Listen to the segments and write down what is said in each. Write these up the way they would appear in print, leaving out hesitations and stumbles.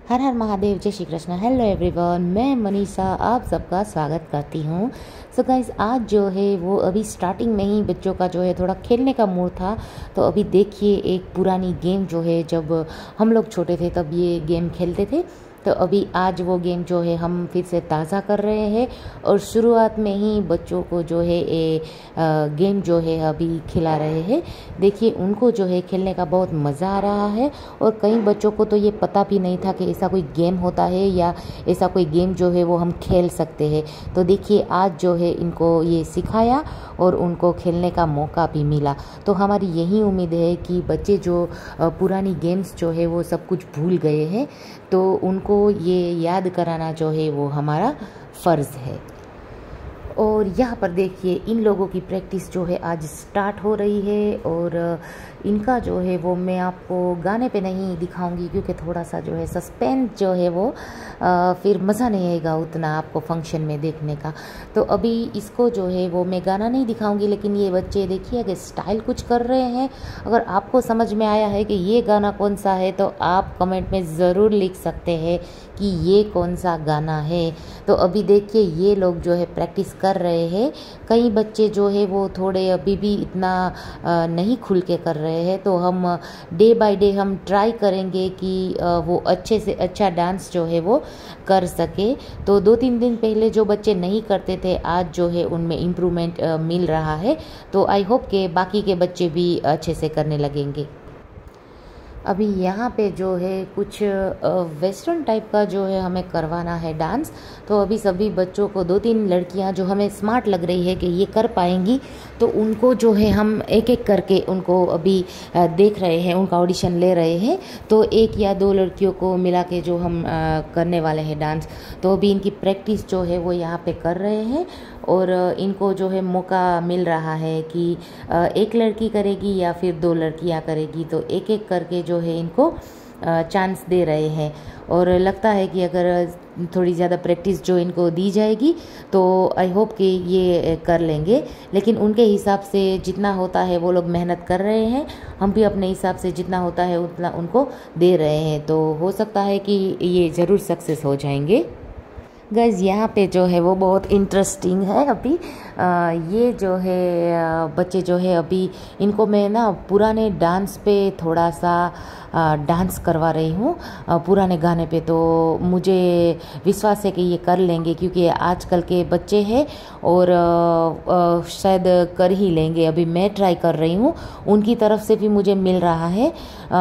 हर हर महादेव, जय Shri Krishna. Hello everyone, मैं मनीषा आप सबका स्वागत करती हूँ। सो गाइस, आज जो है वो अभी स्टार्टिंग में ही बच्चों का जो है थोड़ा खेलने का मूड था। तो अभी देखिए एक पुरानी गेम जो है, जब हम लोग छोटे थे तब ये गेम खेलते थे। तो अभी आज वो गेम जो है हम फिर से ताज़ा कर रहे हैं और शुरुआत में ही बच्चों को जो है ये गेम जो है अभी खिला रहे हैं। देखिए उनको जो है खेलने का बहुत मज़ा आ रहा है और कई बच्चों को तो ये पता भी नहीं था कि ऐसा कोई गेम होता है या ऐसा कोई गेम जो है वो हम खेल सकते हैं। तो देखिए आज जो है इनको ये सिखाया और उनको खेलने का मौका भी मिला। तो हमारी यही उम्मीद है कि बच्चे जो पुरानी गेम्स जो है वो सब कुछ भूल गए हैं, तो उनको ये याद कराना जो है वो हमारा फ़र्ज़ है। और यहाँ पर देखिए इन लोगों की प्रैक्टिस जो है आज स्टार्ट हो रही है और इनका जो है वो मैं आपको गाने पे नहीं दिखाऊंगी क्योंकि थोड़ा सा जो है सस्पेंस जो है वो फिर मज़ा नहीं आएगा उतना आपको फंक्शन में देखने का। तो अभी इसको जो है वो मैं गाना नहीं दिखाऊंगी, लेकिन ये बच्चे देखिए कि स्टाइल कुछ कर रहे हैं। अगर आपको समझ में आया है कि ये गाना कौन सा है तो आप कमेंट में ज़रूर लिख सकते हैं कि ये कौन सा गाना है। तो अभी देखिए ये लोग जो है प्रैक्टिस कर रहे हैं। कई बच्चे जो है वो थोड़े अभी भी इतना नहीं खुल के कर रहे हैं, तो हम डे बाय डे हम ट्राई करेंगे कि वो अच्छे से अच्छा डांस जो है वो कर सके। तो 2-3 दिन पहले जो बच्चे नहीं करते थे आज जो है उनमें इम्प्रूवमेंट मिल रहा है। तो आई होप के बाकी के बच्चे भी अच्छे से करने लगेंगे। अभी यहाँ पे जो है कुछ वेस्टर्न टाइप का जो है हमें करवाना है डांस। तो अभी सभी बच्चों को 2-3 लड़कियाँ जो हमें स्मार्ट लग रही है कि ये कर पाएंगी, तो उनको जो है हम एक एक करके उनको अभी देख रहे हैं, उनका ऑडिशन ले रहे हैं। तो 1 या 2 लड़कियों को मिला के जो हम करने वाले हैं डांस। तो अभी इनकी प्रैक्टिस जो है वो यहाँ पे कर रहे हैं और इनको जो है मौका मिल रहा है कि एक लड़की करेगी या फिर 2 लड़कियाँ करेगी। तो एक एक करके जो है इनको चांस दे रहे हैं और लगता है कि अगर थोड़ी ज़्यादा प्रैक्टिस जो इनको दी जाएगी तो आई होप कि ये कर लेंगे। लेकिन उनके हिसाब से जितना होता है वो लोग मेहनत कर रहे हैं, हम भी अपने हिसाब से जितना होता है उतना उनको दे रहे हैं। तो हो सकता है कि ये ज़रूर सक्सेस हो जाएंगे। गाइज यहाँ पे जो है वो बहुत इंटरेस्टिंग है। अभी ये जो है बच्चे जो है अभी इनको मैं ना पुराने डांस पे थोड़ा सा डांस करवा रही हूँ, पुराने गाने पे। तो मुझे विश्वास है कि ये कर लेंगे क्योंकि आजकल के बच्चे हैं और शायद कर ही लेंगे। अभी मैं ट्राई कर रही हूँ, उनकी तरफ से भी मुझे मिल रहा है।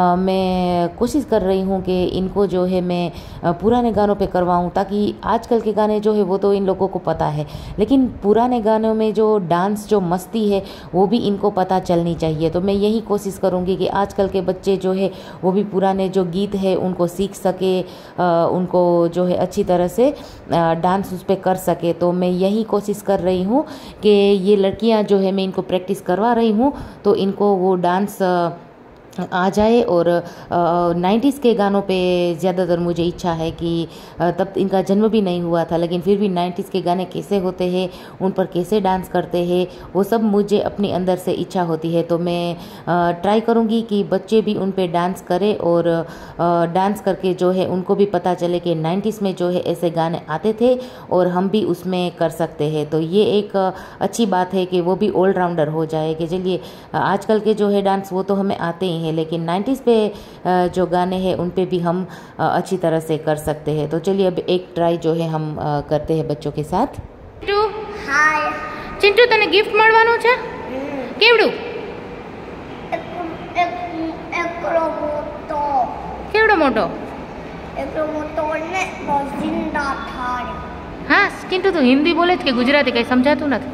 मैं कोशिश कर रही हूँ कि इनको जो है मैं पुराने गानों पे करवाऊँ, ताकि आजकल के गाने जो है वो तो इन लोगों को पता है, लेकिन पुराने गानों में जो डांस जो मस्ती है वो भी इनको पता चलनी चाहिए। तो मैं यही कोशिश करूँगी कि आजकल के बच्चे जो है वो भी पुराने जो गीत है उनको सीख सके, उनको जो है अच्छी तरह से डांस उस पर कर सके। तो मैं यही कोशिश कर रही हूँ कि ये लड़कियाँ जो है मैं इनको प्रैक्टिस करवा रही हूँ तो इनको वो डांस आ जाए। और 90s के गानों पे ज़्यादातर मुझे इच्छा है कि तब इनका जन्म भी नहीं हुआ था, लेकिन फिर भी 90s के गाने कैसे होते हैं, उन पर कैसे डांस करते हैं, वो सब मुझे अपने अंदर से इच्छा होती है। तो मैं ट्राई करूँगी कि बच्चे भी उन पे डांस करें और डांस करके जो है उनको भी पता चले कि 90s में जो है ऐसे गाने आते थे और हम भी उसमें कर सकते हैं। तो ये एक अच्छी बात है कि वो भी ऑलराउंडर हो जाए कि चलिए आजकल के जो है डांस वो तो हमें आते ही हैं, लेकिन 90s पे जो गाने हैं उन पे भी हम अच्छी तरह से कर सकते हैं। तो चलिए अब एक ट्राई जो है हम करते हैं बच्चों के साथ। चिंटू, हाय चिंटू, तने गिफ्ट મળવાનું છે? કેવડું? એકલો મોટો. કેવડો મોટો? એકલો મોટો ને રોજિંદા થાળ. હા चिंटू, तू हिंदी बोले કે ગુજરાતી કઈ સમજાતું નથી?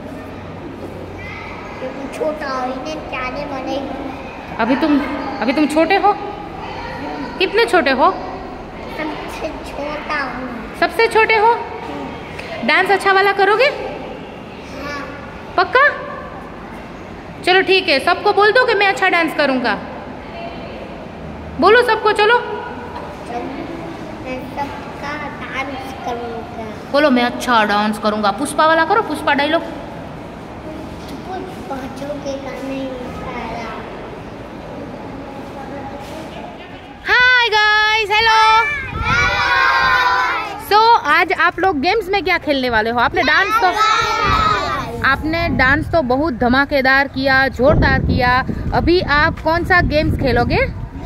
छोटा होने त्याने મને अभी तुम छोटे हो? कितने छोटे हो? सबसे छोटा हूँ। सबसे छोटे हो? डांस अच्छा वाला करोगे? हाँ। पक्का? चलो ठीक है, सबको बोल दो कि मैं अच्छा डांस करूँगा। बोलो सबको, चलो। मैं सबका डांस करूँगा। बोलो मैं अच्छा डांस करूँगा। पुष्पा वाला करो, पुष्पा डायलॉग। बच्चों के गाने Hi guys, hello. आज आप लोग गेम्स में क्या खेलने वाले हो? आपने डांस तो बहुत धमाकेदार किया, जोरदार किया। अभी आप कौन सा गेम्स खेलोगे?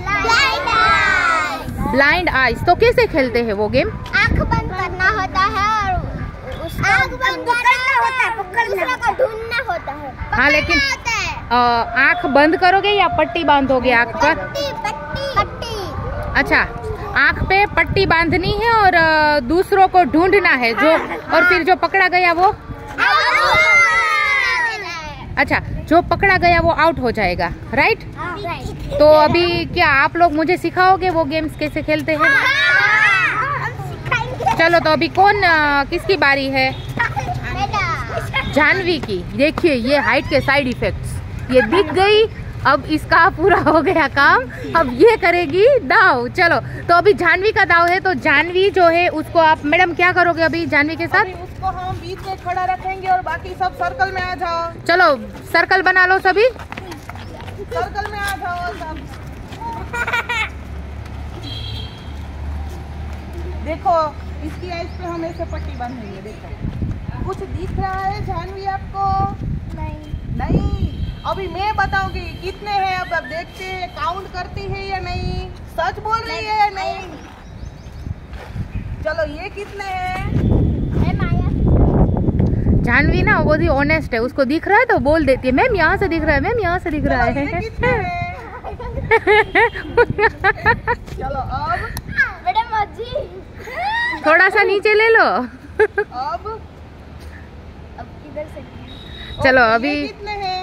Blind eyes. तो कैसे खेलते हैं वो गेम? आँख बंद करना होता है और आँख बंद करना होता है, दूसरा को ढूंढना होता है। हाँ, लेकिन आँख बंद करोगे या पट्टी बांधोगे आँख पर? पट्टी। अच्छा, आँख पे पट्टी बांधनी है और दूसरों को ढूंढना है जो, और फिर जो पकड़ा गया वो, अच्छा, जो पकड़ा गया वो आउट हो जाएगा, राइट? तो अभी क्या आप लोग मुझे सिखाओगे वो गेम्स कैसे खेलते हैं? चलो, तो अभी कौन किसकी बारी है? जानवी की। देखिए ये हाइट के साइड इफेक्ट्स, ये दिख गई। अब इसका पूरा हो गया काम, अब ये करेगी दाव। चलो, तो अभी जानवी का दाव है। तो जानवी जो है उसको आप, मैडम क्या करोगे अभी जानवी के साथ? उसको हम बीच में खड़ा रखेंगे और बाकी सब सर्कल में आ जाओ। चलो सर्कल बना लो सभी, सर्कल में आ जाओ सब। देखो इसकी आइज पे हम ऐसे पट्टी बांधेंगे। देखो कुछ दिख रहा है जानवी आपको? नहीं। अभी मैं बताऊंगी कितने हैं। अब देखते हैं काउंट करती है या नहीं, सच बोल रही है या नहीं। चलो ये कितने हैं? जानवी ना वो भी ऑनेस्ट है, उसको दिख रहा है तो बोल देती है मैम यहाँ से दिख रहा है, मैम यहाँ से दिख रहा है। ये कितने हैं? चलो अब थोड़ा सा नीचे ले लो। अब इधर से चलो अभी कितने हैं?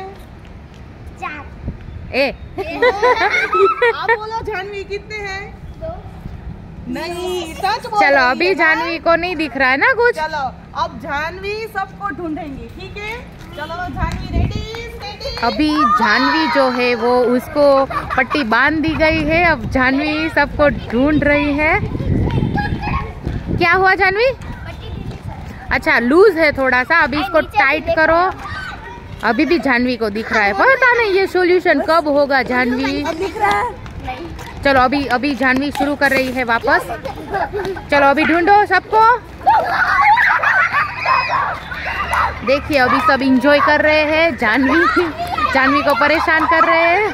4। ए आप बोलो जानवी कितने हैं? 2। नहीं, सच बोल चलो रही अभी है ना? जानवी को नहीं दिख रहा है ना कुछ। चलो अब जानवी सबको ढूंढेंगी, ठीक है? चलो जानवी रेडी? अभी जानवी जो है वो उसको पट्टी बांध दी गई है। अब जानवी सबको ढूंढ रही है। क्या हुआ जानवी? अच्छा, लूज है थोड़ा सा, अभी इसको टाइट करो। अभी भी जानवी को दिख रहा है, पता नहीं ये सॉल्यूशन कब होगा जानवी। दिख रहा है? चलो अभी जानवी शुरू कर रही है वापस। चलो अभी ढूंढो सबको। देखिए अभी सब इंजॉय कर रहे हैं, जानवी को परेशान कर रहे हैं।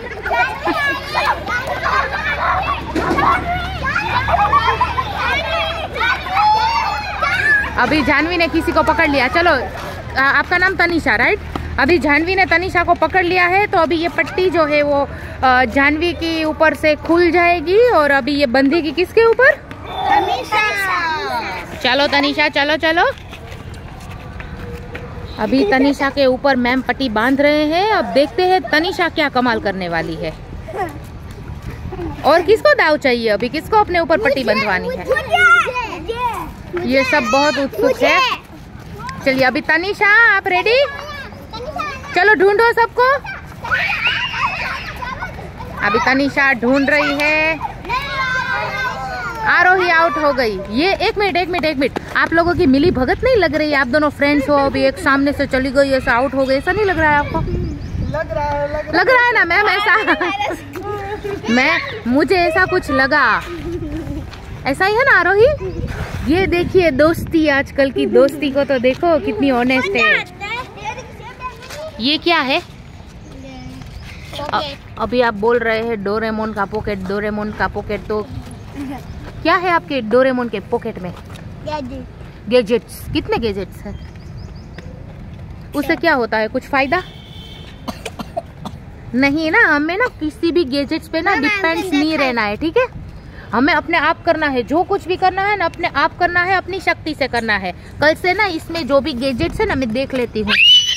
अभी जानवी ने किसी को पकड़ लिया। चलो आपका नाम तनिषा, राइट? अभी जानवी ने तनिषा को पकड़ लिया है। तो अभी ये पट्टी जो है वो जानवी के ऊपर से खुल जाएगी और अभी ये बंधेगी किसके ऊपर? चलो तनिषा, चलो चलो। अभी तनिषा के ऊपर मैम पट्टी बांध रहे हैं। अब देखते हैं तनिषा क्या कमाल करने वाली है। और किसको दाव चाहिए? अभी किसको अपने ऊपर पट्टी बंधवानी है? ये सब बहुत उत्सुक है। चलिए अभी तनिषा आप रेडी? चलो ढूंढो सबको। अभी तनिषा ढूंढ रही है। आरोही आउट हो गई। ये एक मिनट, आप लोगों की मिली भगत नहीं लग रही है? आप दोनों फ्रेंड्स हो, अभी एक सामने से चली गई, ऐसा आउट हो गई, ऐसा नहीं लग रहा है आपको? लग रहा है ना मैम ऐसा? मुझे ऐसा कुछ लगा। ऐसा ही है ना आरोही? ये देखिए दोस्ती, आजकल की दोस्ती को तो देखो कितनी ऑनेस्ट है। ये क्या है? अभी आप बोल रहे हैं डोरेमोन का पॉकेट, तो क्या है आपके डोरेमोन के पॉकेट में? गैजेट्स। कितने गैजेट्स हैं? उससे क्या होता है? कुछ फायदा नहीं ना। हमें ना किसी भी गैजेट्स पे ना डिपेंड्स नहीं रहना है, ठीक है? हमें अपने आप करना है, जो कुछ भी करना है ना अपने आप करना है, अपनी शक्ति से करना है। कल से ना इसमें जो भी गैजेट्स है ना मैं देख लेती हूँ।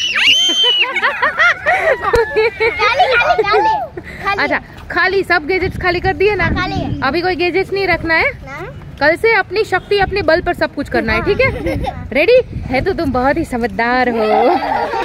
अच्छा, खाली सब गैजेट्स खाली कर दिए ना? अभी कोई गैजेट्स नहीं रखना है। कल से अपनी शक्ति, अपने बल पर सब कुछ करना है, ठीक है? रेडी है? तो तुम बहुत ही समझदार हो।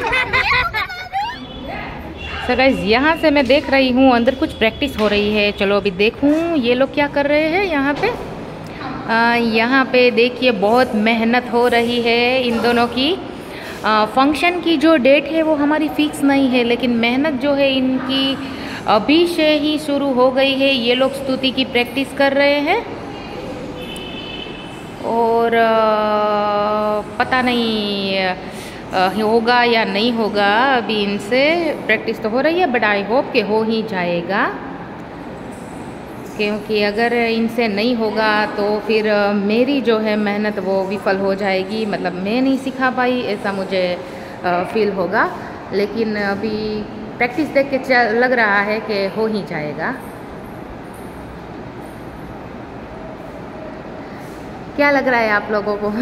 सो गाइस, यहाँ से मैं देख रही हूँ अंदर कुछ प्रैक्टिस हो रही है। चलो अभी देखूँ ये लोग क्या कर रहे हैं यहाँ पे। यहाँ पे देखिए बहुत मेहनत हो रही है इन दोनों की। फंक्शन की जो डेट है वो हमारी फिक्स नहीं है, लेकिन मेहनत जो है इनकी अभी से ही शुरू हो गई है। ये लोग स्तुति की प्रैक्टिस कर रहे हैं और और पता नहीं होगा या नहीं होगा। अभी इनसे प्रैक्टिस तो हो रही है, बट आई होप कि हो ही जाएगा, क्योंकि अगर इनसे नहीं होगा तो फिर मेरी जो है मेहनत वो विफल हो जाएगी, मतलब मैं नहीं सिखा पाई ऐसा मुझे फील होगा। लेकिन अभी प्रैक्टिस देख के लग रहा है कि हो ही जाएगा। क्या लग रहा है आप लोगों को?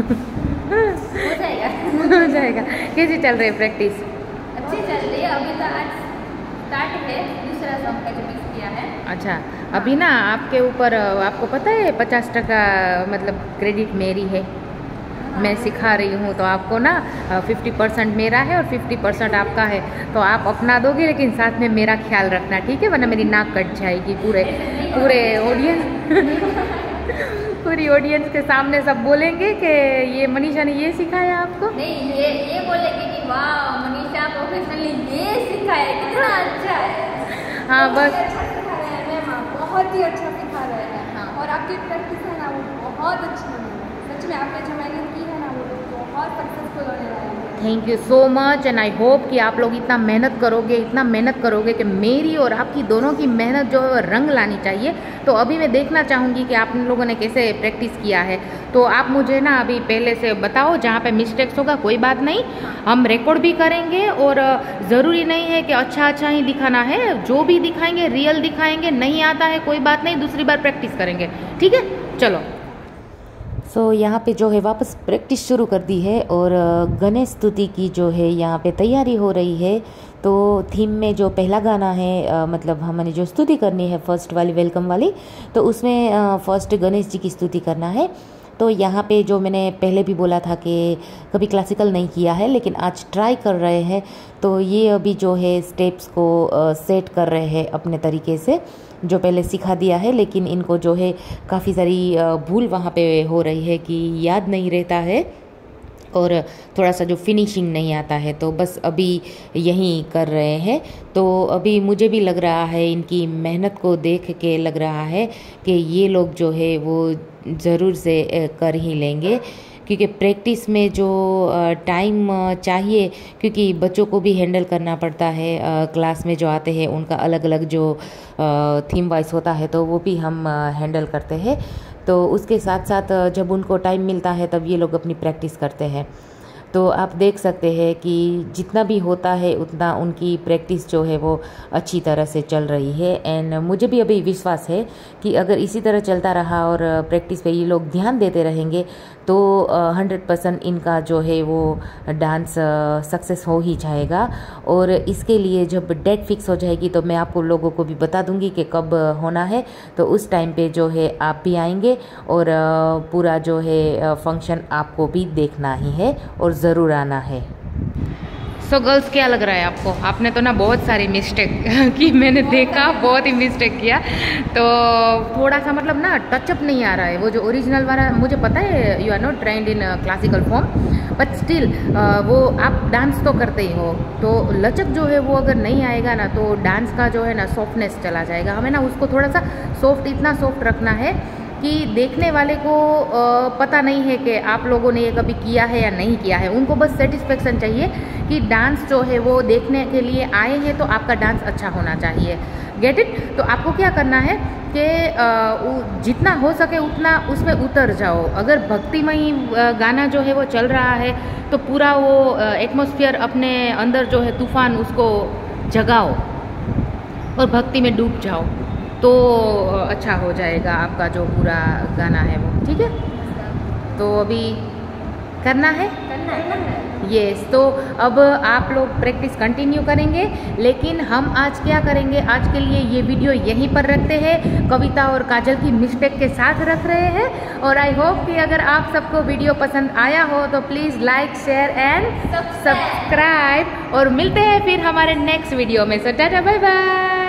हो जाएगा। हो जाएगा। कैसी चल रही है प्रैक्टिस? अच्छी चल रही है। अभी तो आज स्टार्ट है, दूसरा सॉन्ग का जो मिक्स किया है। अच्छा, अभी ना आपके ऊपर, आपको पता है 50% मतलब क्रेडिट मेरी है, मैं सिखा रही हूँ, तो आपको ना 50% मेरा है और 50% आपका है। तो आप अपना दोगे, लेकिन साथ में मेरा ख्याल रखना, ठीक है? वरना मेरी नाक कट जाएगी पूरे ऑडियंस पूरी ऑडियंस के सामने सब बोलेंगे कि ये मनीषा ने ये सिखाया आपको। नहीं, ये बोलेंगे कि वाह मनीषा प्रोफेशनली ये सिखाया, कितना अच्छा है। हाँ, बस अच्छा सिखा रहे हैं मैम, बहुत ही अच्छा सिखा रहे हैं। हाँ। और आपकी प्रैक्टिस है ना वो बहुत अच्छी है, सच में आपने जो मेहनत की है ना वो बहुत सक्सेसफुल होने वाला है। Thank you so much and I hope कि आप लोग इतना मेहनत करोगे कि मेरी और आपकी दोनों की मेहनत जो है रंग लानी चाहिए। तो अभी मैं देखना चाहूँगी कि आप लोगों ने कैसे प्रैक्टिस किया है। तो आप मुझे ना अभी पहले से बताओ, जहाँ पे मिस्टेक्स होगा कोई बात नहीं, हम रिकॉर्ड भी करेंगे, और ज़रूरी नहीं है कि अच्छा ही दिखाना है, जो भी दिखाएंगे रियल दिखाएंगे। नहीं आता है कोई बात नहीं, दूसरी बार प्रैक्टिस करेंगे, ठीक है? चलो। सो यहाँ पे जो है वापस प्रैक्टिस शुरू कर दी है, और गणेश स्तुति की जो है यहाँ पे तैयारी हो रही है। तो थीम में जो पहला गाना है, मतलब हमने जो स्तुति करनी है फर्स्ट वाली, वेलकम वाली, तो उसमें फर्स्ट गणेश जी की स्तुति करना है। तो यहाँ पे जो मैंने पहले भी बोला था कि कभी क्लासिकल नहीं किया है, लेकिन आज ट्राई कर रहे हैं। तो ये अभी जो है स्टेप्स को सेट कर रहे हैं अपने तरीके से, जो पहले सिखा दिया है, लेकिन इनको जो है काफ़ी सारी भूल वहाँ पे हो रही है कि याद नहीं रहता है, और थोड़ा सा जो फिनिशिंग नहीं आता है, तो बस अभी यही कर रहे हैं। तो अभी मुझे भी लग रहा है, इनकी मेहनत को देख के लग रहा है कि ये लोग जो है वो ज़रूर से कर ही लेंगे, क्योंकि प्रैक्टिस में जो टाइम चाहिए, क्योंकि बच्चों को भी हैंडल करना पड़ता है, क्लास में जो आते हैं उनका अलग अलग जो थीम वाइज होता है, तो वो भी हम हैंडल करते हैं। तो उसके साथ साथ जब उनको टाइम मिलता है तब ये लोग अपनी प्रैक्टिस करते हैं। तो आप देख सकते हैं कि जितना भी होता है उतना उनकी प्रैक्टिस जो है वो अच्छी तरह से चल रही है। एंड मुझे भी अभी विश्वास है कि अगर इसी तरह चलता रहा और प्रैक्टिस पे ये लोग ध्यान देते रहेंगे तो 100% इनका जो है वो डांस सक्सेस हो ही जाएगा। और इसके लिए जब डेट फिक्स हो जाएगी तो मैं आपको लोगों को भी बता दूंगी कि कब होना है, तो उस टाइम पे जो है आप भी आएंगे और पूरा जो है फंक्शन आपको भी देखना ही है और ज़रूर आना है। सो गर्ल्स, क्या लग रहा है आपको? आपने तो ना बहुत सारी मिस्टेक की, मैंने देखा बहुत ही मिस्टेक किया, तो थोड़ा सा मतलब ना टचअप नहीं आ रहा है। वो जो ओरिजिनल वाला, मुझे पता है you are not trained in classical form, but still वो आप डांस तो करते ही हो, तो लचक जो है वो अगर नहीं आएगा ना तो डांस का जो है ना सॉफ्टनेस चला जाएगा। हमें ना उसको थोड़ा सा सॉफ्ट, इतना सॉफ्ट रखना है कि देखने वाले को पता नहीं है कि आप लोगों ने ये कभी किया है या नहीं किया है। उनको बस सेटिस्फेक्शन चाहिए कि डांस जो है वो देखने के लिए आए हैं तो आपका डांस अच्छा होना चाहिए। Get it? तो आपको क्या करना है कि जितना हो सके उतना उसमें उतर जाओ। अगर भक्तिमय गाना जो है वो चल रहा है तो पूरा वो एटमॉस्फेयर अपने अंदर जो है तूफान, उसको जगाओ और भक्ति में डूब जाओ, तो अच्छा हो जाएगा आपका जो पूरा गाना है वो। ठीक है? तो अभी करना है यस। तो अब आप लोग प्रैक्टिस कंटिन्यू करेंगे, लेकिन हम आज क्या करेंगे, आज के लिए ये वीडियो यहीं पर रखते हैं, कविता और काजल की मिस्टेक के साथ रख रहे हैं। और आई होप कि अगर आप सबको वीडियो पसंद आया हो तो please like, share and subscribe, और मिलते हैं फिर हमारे नेक्स्ट वीडियो में। So tata, bye bye.